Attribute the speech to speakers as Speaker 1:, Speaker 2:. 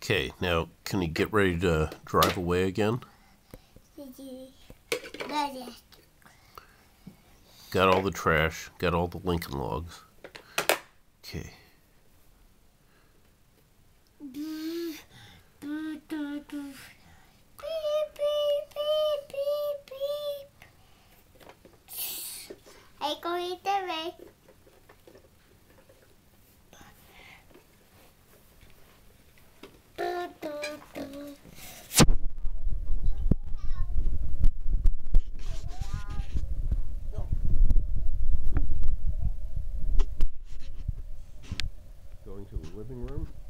Speaker 1: Okay, now can you get ready to drive away again? Got all the trash, got all the Lincoln logs. Okay.
Speaker 2: Hãy coi TV.
Speaker 1: Going to the living room.